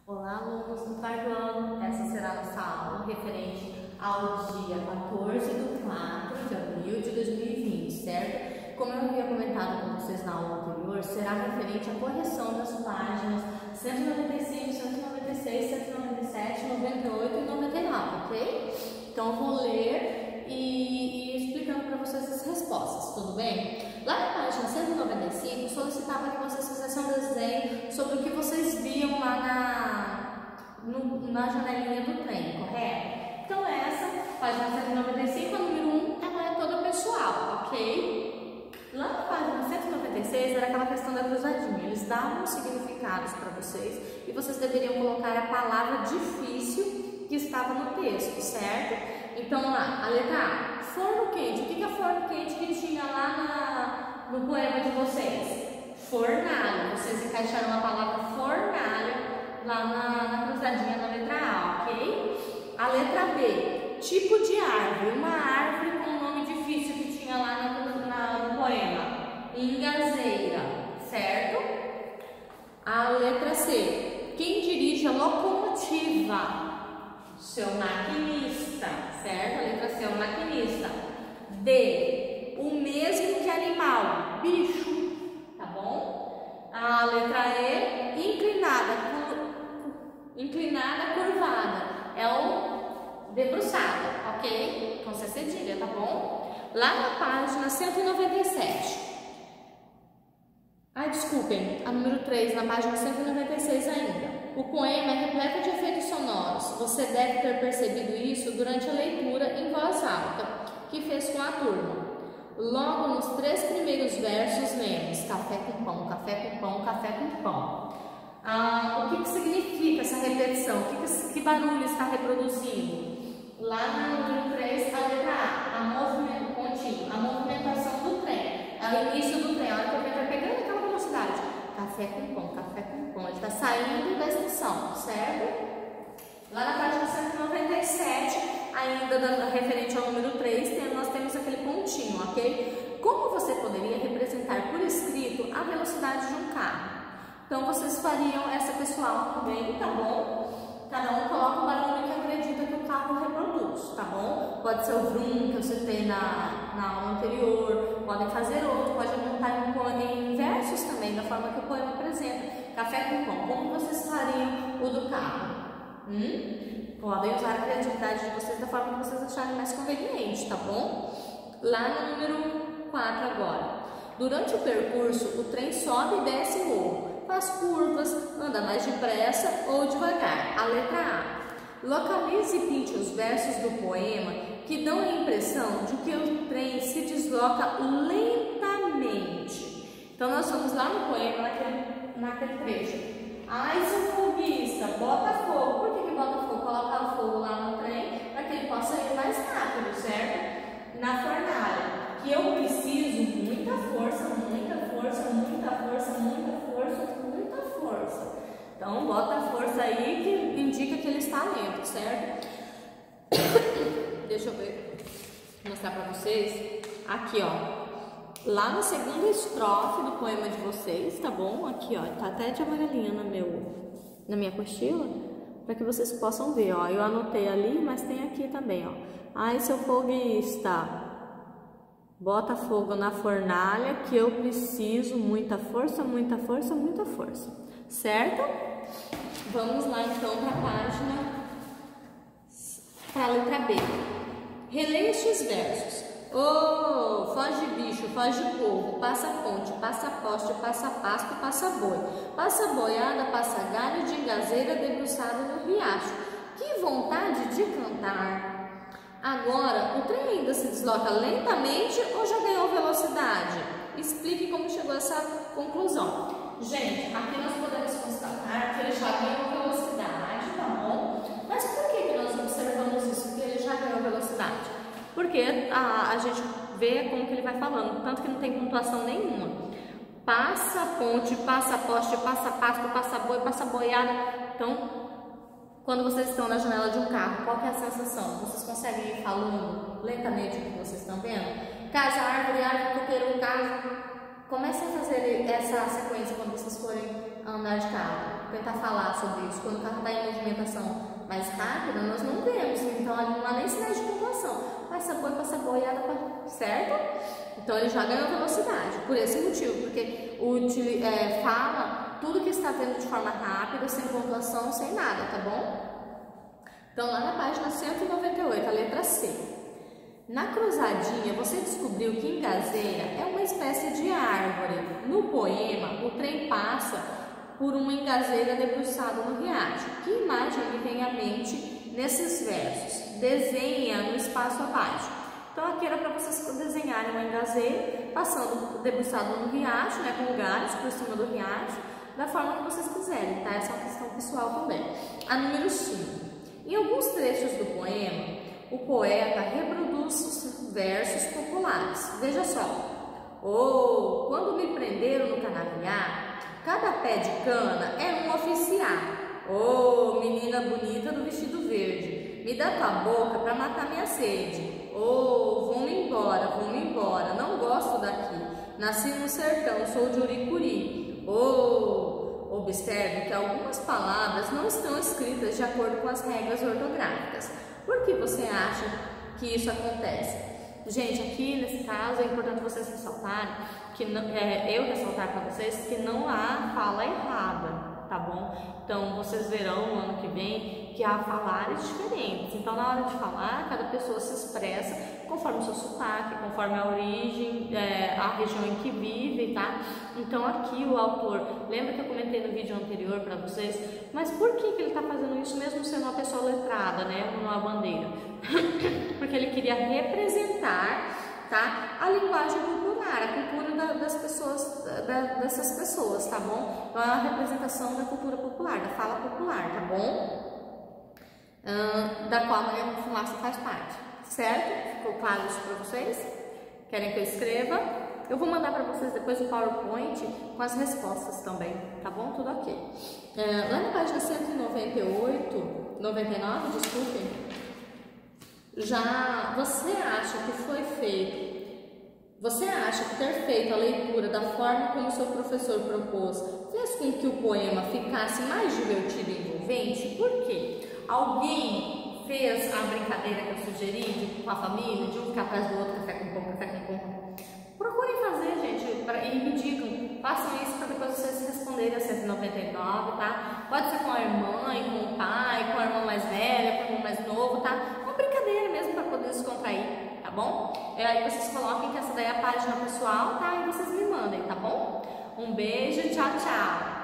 Olá, alunos do quarto ano. Essa será a nossa aula referente ao dia 14/4 de 2020, certo? Como eu havia comentado com vocês na aula anterior, será referente à correção das páginas 195, 196, 197, 98 e 99, ok? Então eu vou ler e explicando para vocês as respostas, tudo bem? Lá na página 195, solicitava que vocês fizessem um desenho sobre o que vocês viam lá na janelinha do trem, correto? Então essa, página 195, a número 1, ela é toda pessoal, ok? Lá na página 196 era aquela questão da cruzadinha, eles davam significados para vocês e vocês deveriam colocar a palavra difícil que estava no texto, certo? Então lá, a letra A, forno quente. O que é forno quente que tinha lá no poema de vocês? Fornalha. Vocês encaixaram a palavra fornalha lá na cruzadinha da letra A, ok? A letra B, tipo de árvore. Uma árvore com um nome difícil que tinha lá no poema. Engazeira, certo? A letra C, quem dirige a locomotiva? Seu maquinista, certo? A letra C é o maquinista. D, o mesmo que animal, bicho, tá bom? A letra E, inclinada, curvada, é o debruçada, ok? Com C cedilha, tá bom? Lá na página 197. Ai, desculpem, a número 3, na página 196 ainda. O poema é repleto de efeitos sonoros. Você deve ter percebido isso durante a leitura em voz alta que fez com a turma. Logo nos 3 primeiros versos lemos café com pão, café com pão, café com pão. O que significa essa repetição? Que barulho está reproduzindo? Lá na número 3, a letra A, movimento contínuo, a movimentação do trem. É o início do trem, a hora que o trem vai pegando aquela velocidade. Café com pão, café com pão. Ele está saindo da estação, certo? Lá na página 197, ainda referente ao número 3, nós temos aquele pontinho, ok? Como você poderia representar por escrito a velocidade de um carro? Então, vocês fariam essa pessoal também, tá bom? Cada um coloca o barulho que acredita que o carro reproduz, tá bom? Pode ser o vrum que eu citei na aula anterior, podem fazer outro, pode montar em versos também, da forma que o poema apresenta. Café com pão, como vocês fariam o do carro? Podem usar a criatividade de vocês da forma que vocês acharem mais conveniente, tá bom? Lá no número 4 agora. Durante o percurso, o trem sobe e desce morro, faz curvas, anda mais depressa ou devagar. A letra A. Localize e pinte os versos do poema que dão a impressão de que o trem se desloca lentamente. Então, nós vamos lá no poema, naquele trecho. Ai, seu foguista, bota fogo. Por que bota fogo? Coloca fogo lá no trem para que ele possa ir mais rápido, certo? Na fornalha. Que eu preciso muita força, muita força, muita força, muita força, muita força. Então, bota a força aí que indica que ele está lento, certo? Deixa eu mostrar para vocês. Aqui, ó. Lá na segunda estrofe do poema de vocês, tá bom? Aqui, ó. Tá até de amarelinha na minha apostila, para que vocês possam ver, ó. Eu anotei ali, mas tem aqui também, ó. Ai, seu foguista, bota fogo na fornalha que eu preciso muita força, muita força, muita força. Certo? Vamos lá então para a página, para a letra B. Releia estes versos. Oh, foge bicho, foge porco, passa ponte, passa poste, passa pasto, passa boi, passa boiada, passa galho de engazeira debruçado no riacho. Que vontade de cantar! Agora, o trem ainda se desloca lentamente ou já ganhou velocidade? Explique como chegou a essa conclusão. Gente, aqui nós podemos constatar que ele já ganhou velocidade, tá bom? Mas por que nós observamos isso, que ele já ganhou velocidade? Porque a gente vê como que ele vai falando, tanto que não tem pontuação nenhuma. Passa ponte, passa poste, passa pasto, passa boi, passa boiada. Então, quando vocês estão na janela de um carro, qual que é a sensação? Vocês conseguem ir falando lentamente o que vocês estão vendo? Casa, árvore, árvore, coqueiro, casa. Comecem a fazer essa sequência quando vocês forem a andar de carro, tentar falar sobre isso. Quando o carro está em movimentação mais rápida, nós não vemos, então ali não há nem sinais de pontuação. Passa boi, certo? Então ele já ganhou velocidade, por esse motivo, porque fala tudo que está vendo de forma rápida, sem pontuação, sem nada, tá bom? Então lá na página 198, a letra C. Na cruzadinha, você descobriu que engazeira é uma espécie de árvore. No poema, o trem passa por uma engazeira debruçada no riacho. Que imagem lhe vem à mente nesses versos? Desenha no espaço abaixo. Então aqui era para vocês desenharem uma engazeira, passando debruçado no riacho, né, com galhos por cima do riacho, da forma que vocês quiserem, tá? Essa é uma questão pessoal também. A número 5. Em alguns trechos do poema, o poeta reproduz os versos populares. Veja só. Oh, quando me prenderam no canavial, cada pé de cana é um oficial. Oh, menina bonita do vestido verde, me dá tua boca para matar minha sede. Oh, vou-me embora, não gosto daqui. Nasci no sertão, sou de Uricuri. Oh, observe que algumas palavras não estão escritas de acordo com as regras ortográficas. Por que você acha que isso acontece? Gente, aqui nesse caso é importante vocês ressaltarem, eu ressaltar para vocês que não há fala errada, tá bom? Então vocês verão no ano que vem que há falares diferentes. Então na hora de falar, cada pessoa se expressa conforme o seu sotaque, conforme a origem, a região em que vive, tá? Então aqui o autor, lembra que eu comentei no vídeo anterior para vocês, mas por que ele está fazendo isso mesmo sendo uma pessoa letrada, né, numa bandeira? Porque ele queria representar, tá, a linguagem popular, a cultura das pessoas, dessas pessoas, tá bom? Então é a representação da cultura popular, da fala popular, tá bom? Da qual a fumaça faz parte, certo? Ficou claro isso para vocês? Querem que eu escreva? Eu vou mandar para vocês depois o PowerPoint com as respostas também, tá bom? Tudo ok. Lá na página 99, desculpem, já você acha que ter feito a leitura da forma como o seu professor propôs fez com que o poema ficasse mais divertido e envolvente? Por quê? Alguém fez a brincadeira que eu sugeri com a família, de um ficar atrás do outro, café com pão? Procurem fazer, gente, e me digam, façam isso para depois vocês responderem a 199, tá? Pode ser com a irmã, com o pai, com a irmã mais velha, com o irmão mais novo, tá? Uma brincadeira mesmo para poder descontrair, tá bom? Aí vocês coloquem que essa daí é a página pessoal, tá? E vocês me mandem, tá bom? Um beijo, tchau, tchau!